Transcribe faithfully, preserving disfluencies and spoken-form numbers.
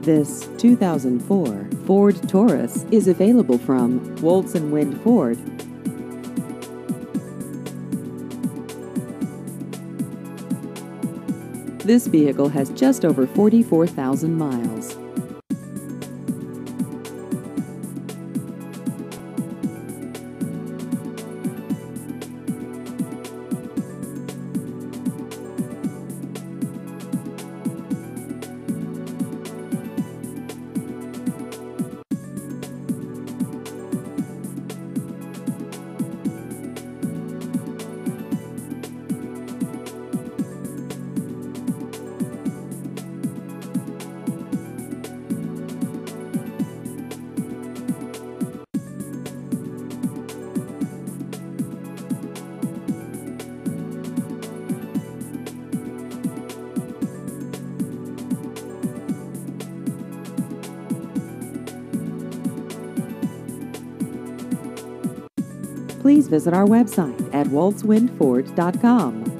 This two thousand four Ford Taurus is available from Woltz and Wind Ford. This vehicle has just over forty-four thousand miles. Please visit our website at woltz wind ford dot com.